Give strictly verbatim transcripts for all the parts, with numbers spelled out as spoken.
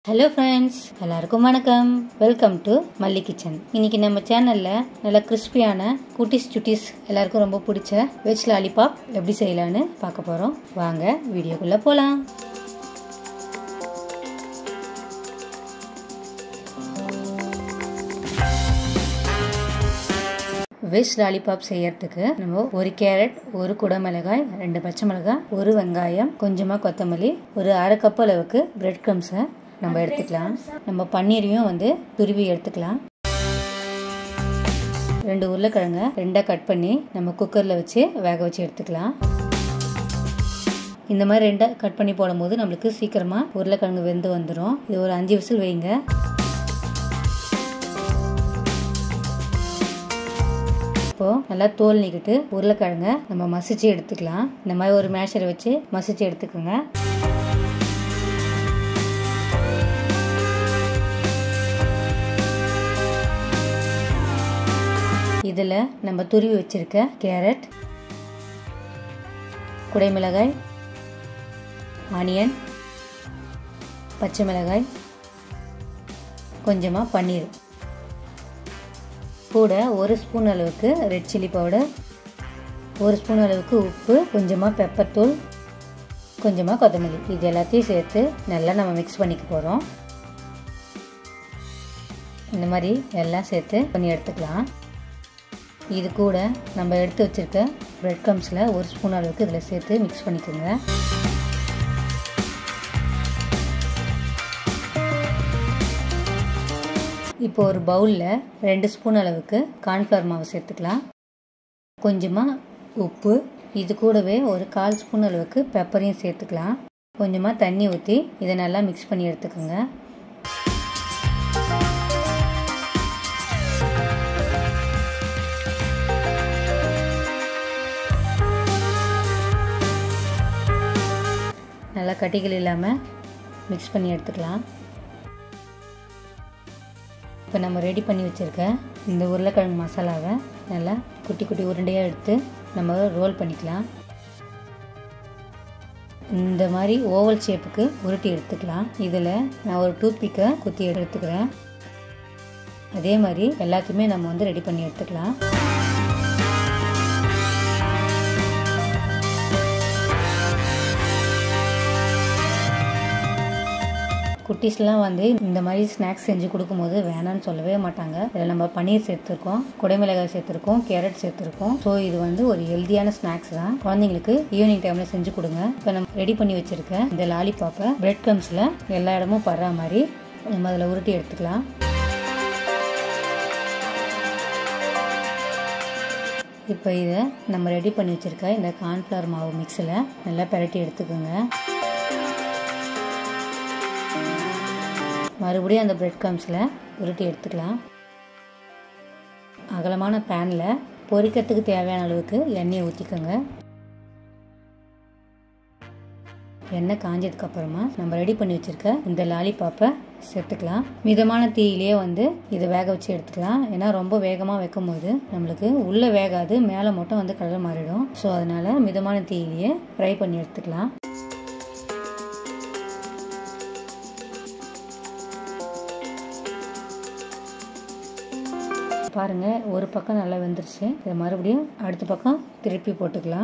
Hello friends, எல்லாருக்கும் வணக்கம். Welcome to Malli kitchen. இன்னைக்கு நம்ம சேனல்ல நல்ல கிறிஸ்பியான குட்டிஸ் சுட்டிஸ் எல்லாருக்கும் ரொம்ப பிடிச்ச வெஜ் லாலிபாப் எப்படி செய்யலாம்னு பார்க்க போறோம். வாங்க வீடியோக்குள்ள போலாம். வெஜ் லாலிபாப் செய்யறதுக்கு நம்ம ஒரு கேரட், ஒரு குடமிளகாய், ரெண்டு பச்சை மிளகாய், ஒரு வெங்காயம், கொஞ்சமா கொத்தமல்லி, ஒரு அரை கப் அளவுக்கு பிரெட் க்ரம்ஸை நம்ம எடுத்துக்கலாம். நம்ம பன்னீரையும் வந்து துருவி எடுத்துக்கலாம். ரெண்டு உருளைக்கிழங்க ரெண்டாக கட் பண்ணி நம்ம குக்கரில் வச்சு வேக வச்சு எடுத்துக்கலாம். இந்த மாதிரி ரெண்டாக கட் பண்ணி போடும்போது நம்மளுக்கு சீக்கிரமாக உருளைக்கிழங்கு வெந்து வந்துடும். இது ஒரு அஞ்சு விசில் வைங்க. இப்போது நல்லா தோல் நீக்கிட்டு உருளைக்கிழங்க நம்ம மசிச்சு எடுத்துக்கலாம். இந்த மாதிரி ஒரு மேஷரை வச்சு மசிச்சு எடுத்துக்கோங்க. இதில் நம்ம துருவி வச்சிருக்க கேரட், குடைமிளகாய், ஆனியன், பச்சை மிளகாய், கொஞ்சமாக பன்னீர், கூட ஒரு ஸ்பூன் அளவுக்கு ரெட் சில்லி பவுடர், ஒரு ஸ்பூன் அளவுக்கு உப்பு, கொஞ்சமாக பெப்பர் தூள், கொஞ்சமாக கொத்தமல்லி, இது எல்லாத்தையும் சேர்த்து நல்லா நம்ம மிக்ஸ் பண்ணிக்க போகிறோம். இந்த மாதிரி எல்லாம் சேர்த்து பண்ணி எடுத்துக்கலாம். இது கூட நம்ம எடுத்து வச்சிருக்க பிரெட் க்ரம்ஸில் ஒரு ஸ்பூன் அளவுக்கு இதில் சேர்த்து மிக்ஸ் பண்ணிக்கோங்க. இப்போ ஒரு பவுலில் ரெண்டு ஸ்பூன் அளவுக்கு கார்ன்ஃப்ளவர் மாவு சேர்த்துக்கலாம். கொஞ்சமாக உப்பு, இது கூடவே ஒரு கால் ஸ்பூன் அளவுக்கு பெப்பரையும் சேர்த்துக்கலாம். கொஞ்சமாக தண்ணி ஊற்றி இதை நல்லா மிக்ஸ் பண்ணி எடுத்துக்கோங்க. நல்லா கட்டிகள் இல்லாமல் மிக்ஸ் பண்ணி எடுத்துக்கலாம். இப்போ நம்ம ரெடி பண்ணி வச்சுருக்க இந்த உருளைக்கிழங்கு மசாலாவை நல்லா குட்டி குட்டி உருண்டையாக எடுத்து நம்ம ரோல் பண்ணிக்கலாம். இந்த மாதிரி ஓவல் ஷேப்புக்கு உருட்டி எடுத்துக்கலாம். இதில் நான் ஒரு டூத் பிக்கை குத்தி எடுத்துக்கிறேன். அதே மாதிரி எல்லாத்தையுமே நம்ம வந்து ரெடி பண்ணி எடுத்துக்கலாம். குட்டீஸ்லாம் வந்து இந்த மாதிரி ஸ்நாக்ஸ் செஞ்சு கொடுக்கும்போது வேணான்னு சொல்லவே மாட்டாங்க. இதில் நம்ம பன்னீர் சேர்த்துருக்கோம், குடைமிளகாய் சேர்த்துருக்கோம், கேரட் சேர்த்துருக்கோம். ஸோ இது வந்து ஒரு ஹெல்தியான ஸ்நாக்ஸ் தான். குழந்தைங்களுக்கு ஈவினிங் டைமில் செஞ்சு கொடுங்க. இப்போ நம்ம ரெடி பண்ணி வச்சுருக்க இந்த லாலிபாப்பை பிரெட் க்ரம்ஸில் எல்லா இடமும் படுற மாதிரி நம்ம அதில் உருட்டி எடுத்துக்கலாம். இப்போ இதை நம்ம ரெடி பண்ணி வச்சுருக்க இந்த கார்ன்ஃப்ளவர் மாவு மிக்ஸில் நல்லா பரட்டி எடுத்துக்கோங்க. மறுபடியும் அந்த பிரெட் க்ரம்ஸில் உருட்டி எடுத்துக்கலாம். அகலமான பேனில் பொரிக்கிறதுக்கு தேவையான அளவுக்கு எண்ணெயை ஊற்றிக்கோங்க. எண்ணெய் காஞ்சதுக்கப்புறமா நம்ம ரெடி பண்ணி வச்சுருக்க இந்த லாலிபாப்பை சேர்த்துக்கலாம். மிதமான தீயிலே வந்து இதை வேக வச்சு எடுத்துக்கலாம். ஏன்னா ரொம்ப வேகமாக வைக்கும் போது நம்மளுக்கு உள்ளே வேகாது, மேலே மட்டும் வந்து கலர் மாறிடும். ஸோ அதனால் மிதமான தீயிலேயே ஃப்ரை பண்ணி எடுத்துக்கலாம். பாருங்கள், ஒரு பக்கம் நல்லா வெந்துருச்சு. இதை மறுபடியும் அடுத்த பக்கம் திருப்பி போட்டுக்கலாம்.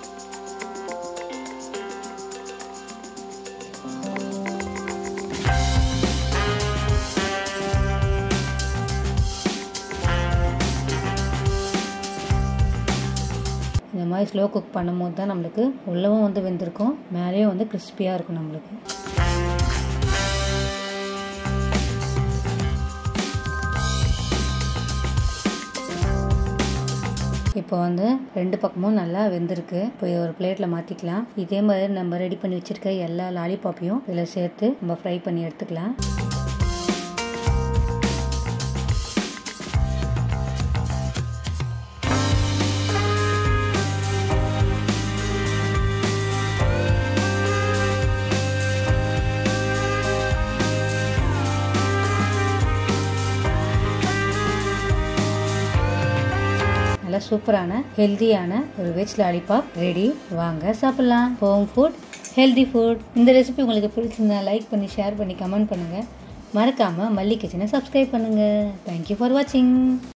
இந்த மாதிரி ஸ்லோ குக் பண்ணும்போது தான் நம்மளுக்கு உள்ளவும் வந்து வெந்திருக்கும், மேலேயும் வந்து கிறிஸ்பியாக இருக்கும் நம்மளுக்கு. இப்போ வந்து ரெண்டு பக்கமும் நல்லா வெந்திருக்கு. இப்போ ஒரு பிளேட்டில் மாற்றிக்கலாம். இதே மாதிரி நம்ம ரெடி பண்ணி வச்சுருக்க எல்லா லாலிபாப்பையும் இதில் சேர்த்து நம்ம ஃப்ரை பண்ணி எடுத்துக்கலாம். சூப்பரான ஹெல்தியான ஒரு வெஜ் லாலிபாப் ரெடி. வாங்க சாப்பிடலாம். Home food healthy food. இந்த ரெசிபி உங்களுக்கு பிடிச்சிருந்தா லைக் பண்ணி ஷேர் பண்ணி கமெண்ட் பண்ணுங்கள். மறக்காமல் மல்லி கிச்சனை சப்ஸ்கிரைப் பண்ணுங்கள். தேங்க்யூ ஃபார் வாட்சிங்.